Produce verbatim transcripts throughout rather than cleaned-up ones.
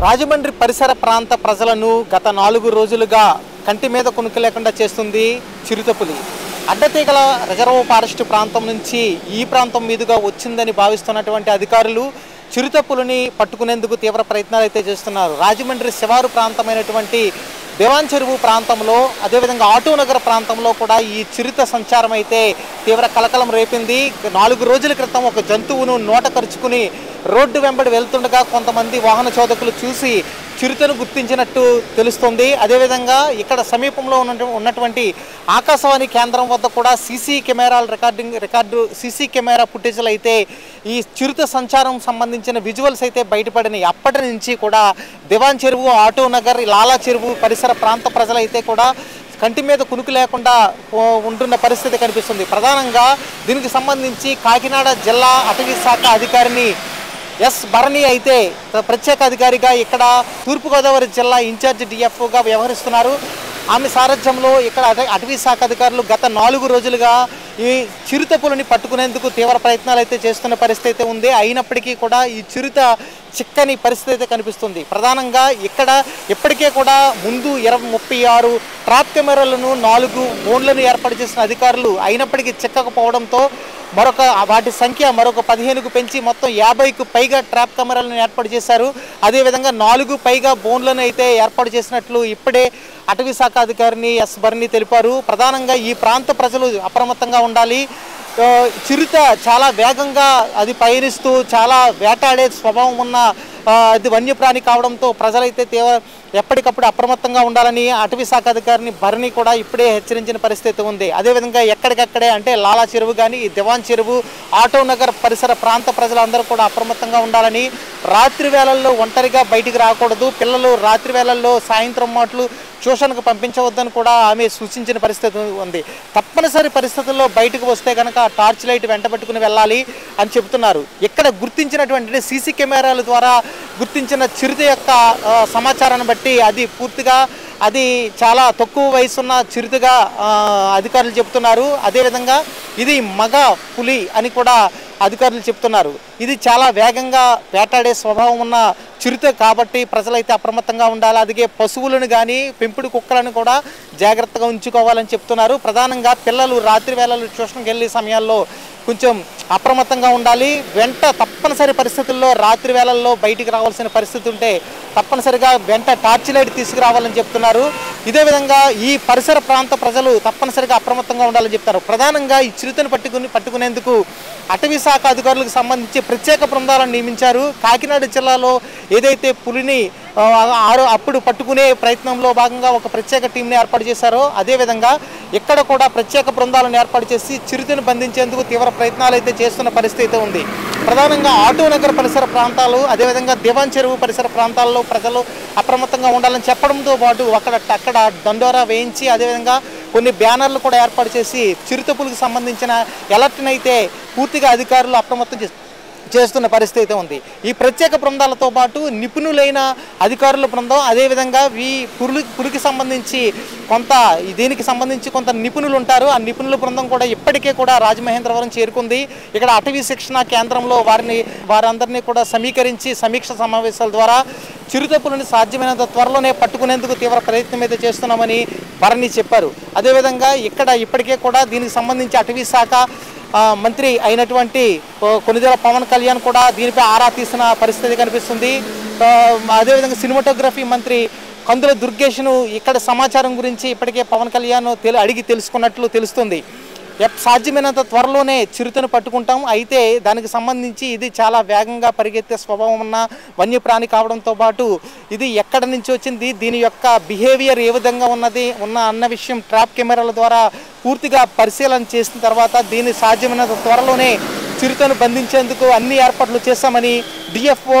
రాజమండ్రి పరిసర ప్రాంత ప్రజలను గత నాలుగు రోజులుగా కంటి మీద కునుకు లేకుండా చేస్తుంది చిరుతపులి. అడ్డతీగల రిజర్వ్ ఫారెస్ట్ ప్రాంతం నుంచి ఈ ప్రాంతం మీదుగా వచ్చిందని భావిస్తున్నటువంటి అధికారులు చిరుతపులిని పట్టుకునేందుకు తీవ్ర ప్రయత్నాలు అయితే చేస్తున్నారు. రాజమండ్రి శివారు ప్రాంతమైనటువంటి దేవాన్ చెరువు ప్రాంతంలో, అదేవిధంగా ఆటోనగర్ ప్రాంతంలో కూడా ఈ చిరుత సంచారం అయితే తీవ్ర కలకలం రేపింది. నాలుగు రోజుల క్రితం ఒక జంతువును నోట కరుచుకుని రోడ్డు వెంబడి వెళ్తుండగా కొంతమంది వాహన చోదకులు చూసి చిరుతను గుర్తించినట్టు తెలుస్తుంది. అదేవిధంగా ఇక్కడ సమీపంలో ఉన్న ఉన్నటువంటి ఆకాశవాణి కేంద్రం వద్ద కూడా సీసీ కెమెరాలు రికార్డింగ్ రికార్డు సీసీ కెమెరా ఫుటేజ్లు అయితే ఈ చిరుత సంచారం సంబంధించిన విజువల్స్ అయితే బయటపడినాయి. అప్పటి నుంచి కూడా దివాన్ చెరువు, ఆటోనగర్, లాలా చెరువు పరిసర ప్రాంత ప్రజలైతే కూడా కంటి మీద కునుకు లేకుండా ఉంటున్న పరిస్థితి కనిపిస్తుంది. ప్రధానంగా దీనికి సంబంధించి కాకినాడ జిల్లా అటవీ శాఖ అధికారిని ఎస్ భరణి అయితే ప్రత్యేక అధికారిగా ఇక్కడ తూర్పుగోదావరి జిల్లా ఇన్ఛార్జ్ డిఎఫ్ఓగా వ్యవహరిస్తున్నారు. ఆమె సారథ్యంలో ఇక్కడ అటవీ శాఖ అధికారులు గత నాలుగు రోజులుగా ఈ చిరుతపులిని పట్టుకునేందుకు తీవ్ర ప్రయత్నాలు అయితే చేస్తున్న పరిస్థితి అయితే ఉంది. అయినప్పటికీ కూడా ఈ చిరుత చిక్కని పరిస్థితి అయితే కనిపిస్తుంది. ప్రధానంగా ఇక్కడ ఇప్పటికే కూడా ముందు ఇరవై ముప్పై ఆరు ట్రాప్ కెమెరాలను, నాలుగు ఫోన్లను ఏర్పాటు చేసిన అధికారులు అయినప్పటికీ చిక్కకపోవడంతో మరొక వాటి సంఖ్య మరొక పదిహేనుకు పెంచి మొత్తం యాభైకు పైగా ట్రాప్ కెమెరాలను ఏర్పాటు చేశారు. అదేవిధంగా నాలుగు పైగా బోన్లను అయితే ఏర్పాటు చేసినట్లు ఇప్పుడే అటవీ శాఖ అధికారిని ఎస్ భరణి తెలిపారు. ప్రధానంగా ఈ ప్రాంత ప్రజలు అప్రమత్తంగా ఉండాలి. చిరుత చాలా వేగంగా అది పయనిస్తూ చాలా వేటాడే స్వభావం ఉన్న అది వన్యప్రాణి కావడంతో ప్రజలైతే తీవ్ర ఎప్పటికప్పుడు అప్రమత్తంగా ఉండాలని అటవీ శాఖ అధికారిని భరణి కూడా ఇప్పుడే హెచ్చరించిన పరిస్థితి ఉంది. అదేవిధంగా ఎక్కడికక్కడే అంటే లాలా చెరువు కానీ, దివాన్ చెరువు, ఆటోనగర్ పరిసర ప్రాంత ప్రజలందరూ కూడా అప్రమత్తంగా ఉండాలని, రాత్రి వేళల్లో ఒంటరిగా బయటికి రాకూడదు, పిల్లలు రాత్రి వేళల్లో సాయంత్రం మాటలు ట్యూషన్కు పంపించవద్దని కూడా ఆమె సూచించిన పరిస్థితి ఉంది. తప్పనిసరి పరిస్థితుల్లో బయటకు వస్తే కనుక టార్చ్ లైట్ వెంటబెట్టుకుని వెళ్ళాలి అని చెబుతున్నారు. ఇక్కడ గుర్తించినటువంటి సీసీ కెమెరాల ద్వారా గుర్తించిన చిరుత యొక్క సమాచారాన్ని బట్టి అది పూర్తిగా అది చాలా తక్కువ వయసున్న చిరుతగా అధికారులు చెప్తున్నారు. అదేవిధంగా ఇది మగ పులి అని కూడా అధికారులు చెప్తున్నారు. ఇది చాలా వేగంగా వేటాడే స్వభావం ఉన్న చిరుత కాబట్టి ప్రజలైతే అప్రమత్తంగా ఉండాలి. అలాగే పశువులను కానీ, పెంపుడు కుక్కలను కూడా జాగ్రత్తగా ఉంచుకోవాలని చెప్తున్నారు. ప్రధానంగా పిల్లలు రాత్రి వేళలు ట్యూషన్కి వెళ్ళే సమయాల్లో కొంచెం అప్రమత్తంగా ఉండాలి. వెంట తప్పనిసరి పరిస్థితుల్లో రాత్రి వేళల్లో బయటికి రావాల్సిన పరిస్థితి ఉంటే తప్పనిసరిగా వెంట టార్చ్ లైట్ తీసుకురావాలని చెప్తున్నారు. ఇదే విధంగా ఈ పరిసర ప్రాంత ప్రజలు తప్పనిసరిగా అప్రమత్తంగా ఉండాలని చెప్తారు. ప్రధానంగా ఈ చిరుతను పట్టుకుని పట్టుకునేందుకు అటవీ శాఖ అధికారులకు సంబంధించి ప్రత్యేక బృందాలను నియమించారు. కాకినాడ జిల్లాలో ఏదైతే పులిని అప్పుడు పట్టుకునే ప్రయత్నంలో భాగంగా ఒక ప్రత్యేక టీంని ఏర్పాటు చేశారో అదేవిధంగా ఇక్కడ కూడా ప్రత్యేక బృందాలను ఏర్పాటు చేసి చిరుతను బంధించేందుకు తీవ్ర ప్రయత్నాలు అయితే చేస్తున్న పరిస్థితి ఉంది. ప్రధానంగా ఆటోనగర్ పరిసర ప్రాంతాలు, అదేవిధంగా దివాన్ చెరువు పరిసర ప్రాంతాల్లో ప్రజలు అప్రమత్తంగా ఉండాలని చెప్పడంతో పాటు అక్కడ అక్కడ దండోరా వేయించి అదేవిధంగా కొన్ని బ్యానర్లు కూడా ఏర్పాటు చేసి చిరుతపులికి సంబంధించిన అలర్ట్ని అయితే పూర్తిగా అధికారులు అప్రమత్తం చేస్తారు చేస్తున్న పరిస్థితి అయితే ఉంది. ఈ ప్రత్యేక బృందాలతో పాటు నిపుణులైన అధికారుల బృందం, అదేవిధంగా ఈ పులి పులికి సంబంధించి కొంత దీనికి సంబంధించి కొంత నిపుణులు ఉంటారు. ఆ నిపుణుల బృందం కూడా ఇప్పటికే కూడా రాజమహేంద్రవరం చేరుకుంది. ఇక్కడ అటవీ శిక్షణ కేంద్రంలో వారిని వారందరినీ కూడా సమీకరించి సమీక్ష సమావేశాల ద్వారా చిరుతపులిని సాధ్యమైనంత త్వరలోనే పట్టుకునేందుకు తీవ్ర ప్రయత్నం అయితే చేస్తున్నామని భరణి చెప్పారు. అదేవిధంగా ఇక్కడ ఇప్పటికే కూడా దీనికి సంబంధించి అటవీ శాఖ మంత్రి అయినటువంటి కొనిదెల పవన్ కళ్యాణ్ కూడా దీనిపై ఆరా తీసిన పరిస్థితి కనిపిస్తుంది. అదేవిధంగా సినిమాటోగ్రఫీ మంత్రి కందుల దుర్గేష్ను ఇక్కడ సమాచారం గురించి ఇప్పటికే పవన్ కళ్యాణ్ తెలి అడిగి తెలుసుకున్నట్లు తెలుస్తుంది. సాధ్యమైనంత త్వరలోనే చిరుతను పట్టుకుంటాం. అయితే దానికి సంబంధించి ఇది చాలా వేగంగా పరిగెత్తే స్వభావం ఉన్న వన్యప్రాణి కావడంతో పాటు ఇది ఎక్కడి నుంచి వచ్చింది, దీని యొక్క బిహేవియర్ ఏ విధంగా ఉన్నది ఉన్న అన్న విషయం ట్రాప్ కెమెరాల ద్వారా పూర్తిగా పరిశీలన చేసిన తర్వాత దీన్ని సాధ్యమైనంత త్వరలోనే చిరుతను బంధించేందుకు అన్ని ఏర్పాట్లు చేశామని డిఎఫ్ఓ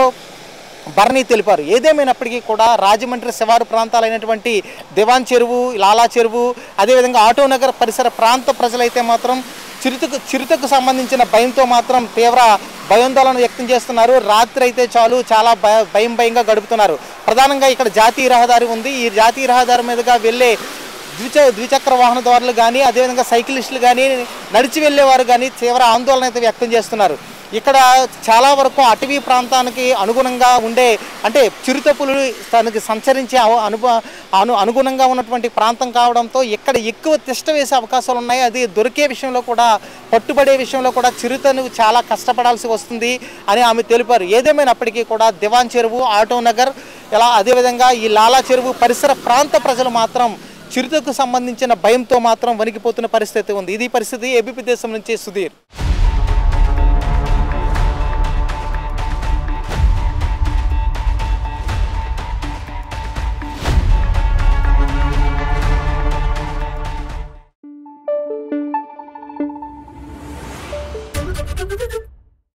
భరణి తెలిపారు. ఏదేమైనప్పటికీ కూడా రాజమండ్రి శివారు ప్రాంతాలైనటువంటి దివాన్ చెరువు, లాలా చెరువు, అదేవిధంగా ఆటోనగర్ పరిసర ప్రాంత ప్రజలైతే మాత్రం చిరుతకు చిరుతకు సంబంధించిన భయంతో మాత్రం తీవ్ర భయాందోళన వ్యక్తం చేస్తున్నారు. రాత్రి అయితే చాలు చాలా భయం భయంగా గడుపుతున్నారు. ప్రధానంగా ఇక్కడ జాతీయ రహదారి ఉంది. ఈ జాతీయ రహదారి మీదుగా వెళ్ళే ద్విచ ద్విచక్ర వాహనదారులు కానీ, అదేవిధంగా సైకిలిస్టులు కానీ, నడిచి వెళ్ళేవారు కానీ తీవ్ర ఆందోళన అయితే వ్యక్తం చేస్తున్నారు. ఇక్కడ చాలా వరకు అటవీ ప్రాంతానికి అనుగుణంగా ఉండే అంటే చిరుతపులు తనకి సంచరించే అనుభ అను అనుగుణంగా ఉన్నటువంటి ప్రాంతం కావడంతో ఇక్కడ ఎక్కువ తిష్ట వేసే అవకాశాలు ఉన్నాయి. అది దొరికే విషయంలో కూడా పట్టుబడే విషయంలో కూడా చిరుతను చాలా కష్టపడాల్సి వస్తుంది అని ఆమె తెలిపారు. ఏదేమైనప్పటికీ కూడా దివాన్ చెరువు, ఆటో నగర్ ఇలా అదేవిధంగా ఈ లాలా చెరువు పరిసర ప్రాంత ప్రజలు మాత్రం చిరుతకు సంబంధించిన భయంతో మాత్రం వణికిపోతున్న పరిస్థితి ఉంది. ఇది పరిస్థితి. ఏబీపీ దేశం నుంచి సుధీర్.